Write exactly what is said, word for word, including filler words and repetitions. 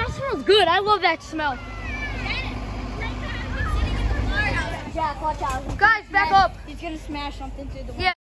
that smells good. I love that smell. Jack, watch out. Guys, back up. He's gonna smash something through the wall. Yeah.